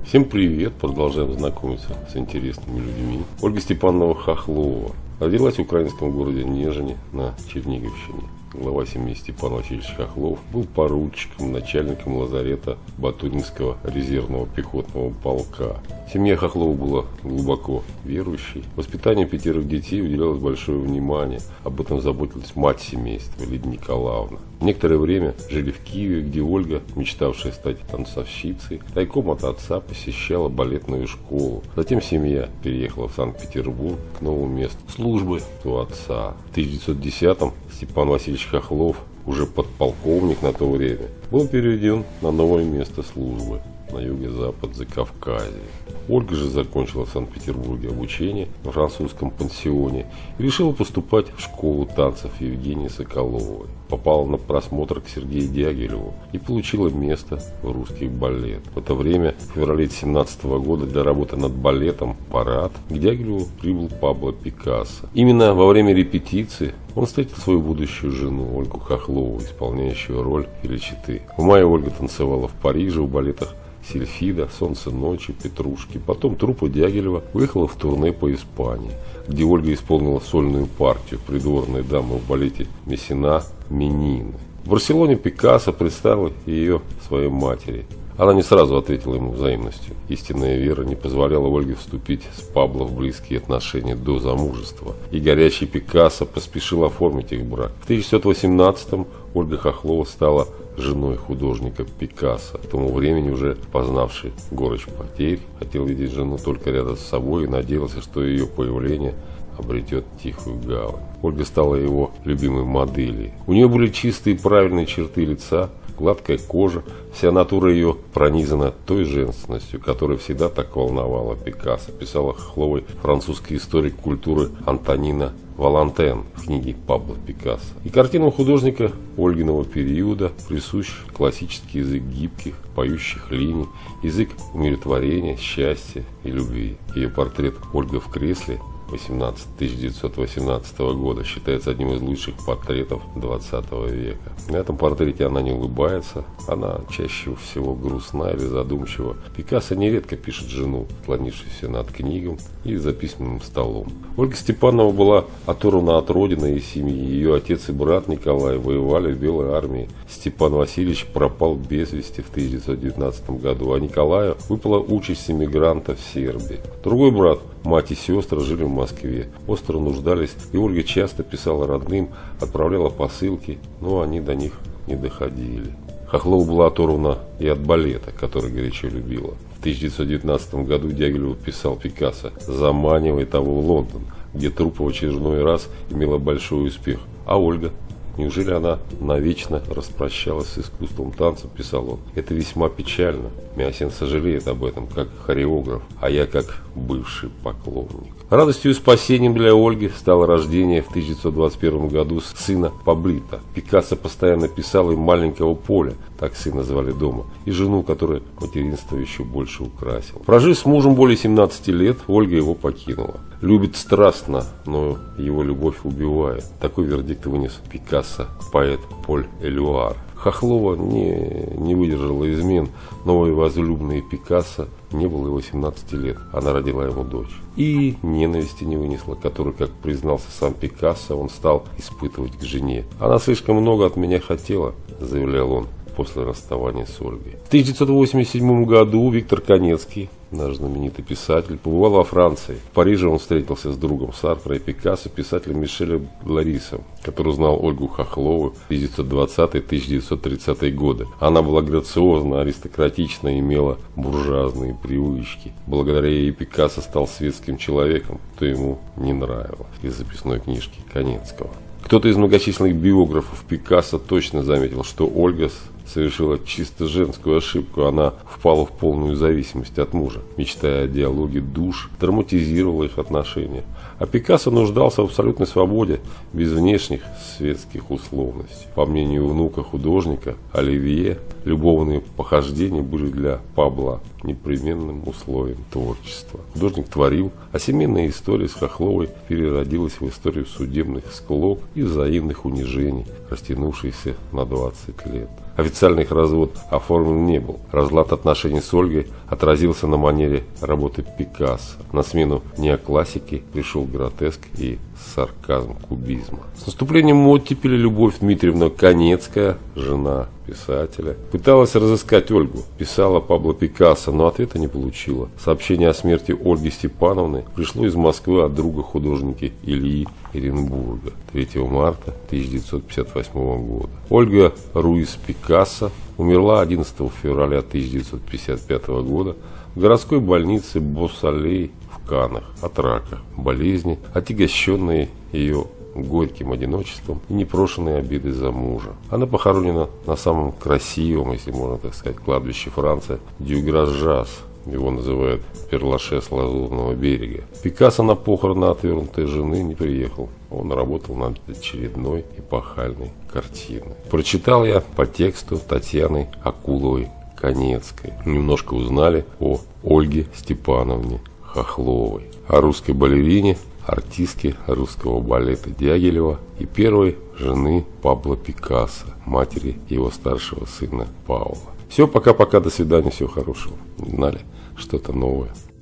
Всем привет! Продолжаем знакомиться с интересными людьми. Ольга Степановна Хохлова родилась в украинском городе Нежине на Черниговщине. Глава семьи Степан Васильевич Хохлов был поручиком, начальником лазарета Батуринского резервного пехотного полка. Семья Хохлова была глубоко верующей. Воспитанию 5 детей уделялось большое внимание. Об этом заботилась мать семейства Лидия Николаевна. Некоторое время жили в Киеве, где Ольга, мечтавшая стать танцовщицей, тайком от отца посещала балетную школу. Затем семья переехала в Санкт-Петербург к новому месту службы у отца. В 1910-м Степан Васильевич Хохлов, уже подполковник на то время, был переведен на новое место службы на юго-запад Закавказья. Ольга же закончила в Санкт-Петербурге обучение в французском пансионе и решила поступать в школу танцев Евгении Соколовой. Попала на просмотр к Сергею Дягилеву и получила место в русских балет. В это время, в феврале 1917 года, для работы над балетом «Парад» к Дягилеву прибыл Пабло Пикассо. Именно во время репетиции он встретил свою будущую жену Ольгу Хохлову, исполняющую роль Феличиты. В мае Ольга танцевала в Париже в балетах «Сильфида», «Солнце ночи», «Петрушки». Потом труппа Дягилева выехала в турне по Испании, где Ольга исполнила сольную партию придворной дамы в балете «Мессина Менины». В Барселоне Пикассо представил ее своей матери. Она не сразу ответила ему взаимностью. Истинная вера не позволяла Ольге вступить с Пабло в близкие отношения до замужества, и горячий Пикассо поспешил оформить их брак. В 1918-м Ольга Хохлова стала женой художника Пикассо, к тому времени уже познавший горечь потерь, хотел видеть жену только рядом с собой и надеялся, что ее появление обретет тихую гавань. Ольга стала его любимой моделью. У нее были чистые и правильные черты лица, гладкая кожа, вся натура ее пронизана той женственностью, которая всегда так волновала Пикассо, писала Хохловой французский историк культуры Антонина Валантен в книге Пабло Пикассо. И картинам художника Ольгиного периода присущ классический язык гибких, поющих линий, язык умиротворения, счастья и любви. Ее портрет «Ольга в кресле» 1918 года считается одним из лучших портретов 20 века. На этом портрете она не улыбается, она чаще всего грустна или задумчива. Пикассо нередко пишет жену, склонившуюся над книгом и за письменным столом. Ольга Степанова была оторвана от родины и семьи. Ее отец и брат Николай воевали в Белой армии. Степан Васильевич пропал без вести в 1919 году, а Николаю выпала участь эмигранта в Сербии. Другой брат, мать и сестры жили в Москве, остро нуждались, и Ольга часто писала родным, отправляла посылки, но они до них не доходили. Хохлова была оторвана и от балета, который горячо любила. В 1919 году Дягилеву писал Пикассо: «Заманивай того в Лондон», где труппа в очередной раз имела большой успех. А Ольга? Неужели она навечно распрощалась с искусством танца, писал он. Это весьма печально. Мясин сожалеет об этом, как хореограф, а я как бывший поклонник. Радостью и спасением для Ольги стало рождение в 1921 году сына Паблито. Пикассо постоянно писал им маленького Поля, так сына звали дома, и жену, которая материнство еще больше украсила. Прожив с мужем более 17 лет, Ольга его покинула. Любит страстно, но его любовь убивает. Такой вердикт вынес Пикассо поэт Поль Элюар. Хохлова не выдержала измен. Новой возлюбленной Пикассо не было и 18 лет. Она родила ему дочь. И ненависти не вынесла, которую, как признался сам Пикассо, он стал испытывать к жене. «Она слишком много от меня хотела», заявлял он после расставания с Ольгой. В 1987 году Виктор Канецкий, наш знаменитый писатель, побывал во Франции. В Париже он встретился с другом Сартра и Пикассо, писателем Мишелем Ларисом, который знал Ольгу Хохлову в 1920-1930 годы. Она была грациозна, аристократична и имела буржуазные привычки. Благодаря ей Пикассо стал светским человеком, что ему не нравилось, из записной книжки Канецкого. Кто-то из многочисленных биографов Пикассо точно заметил, что Ольга совершила чисто женскую ошибку. Она впала в полную зависимость от мужа, мечтая о диалоге душ, драматизировала их отношения. А Пикассо нуждался в абсолютной свободе, без внешних светских условностей. По мнению внука художника Оливье, любовные похождения были для Пабло непременным условием творчества. Художник творил, а семейная история с Хохловой переродилась в историю судебных склок и взаимных унижений, растянувшихся на 20 лет. Официально их развод оформлен не был. Разлад отношений с Ольгой отразился на манере работы Пикассо. На смену неоклассики пришел гротеск и сарказм кубизма. С наступлением оттепели Любовь Дмитриевна Канецкая, жена писателя, пыталась разыскать Ольгу. Писала Пабло Пикассо, но ответа не получила. Сообщение о смерти Ольги Степановны пришло из Москвы от друга художника Ильи Эренбурга 3 марта 1958 года. Ольга Руис Пикассо умерла 11 февраля 1955 года в городской больнице Босалей в Каннах от рака, болезни, отягощенные ее горьким одиночеством и непрошенной обидой за мужа. Она похоронена на самом красивом, если можно так сказать, кладбище Франции Дюграс-Жас. Его называют Перлашес Лазурного берега. Пикассо на похороны отвергнутой жены не приехал. Он работал над очередной эпохальной картиной. Прочитал я по тексту Татьяны Акуловой-Канецкой. Немножко узнали о Ольге Степановне Хохловой, о русской балерине, артистке русского балета Дягилева и первой жены Пабло Пикассо, матери его старшего сына Паула. Все, пока-пока, до свидания, всего хорошего. Знали что-то новое.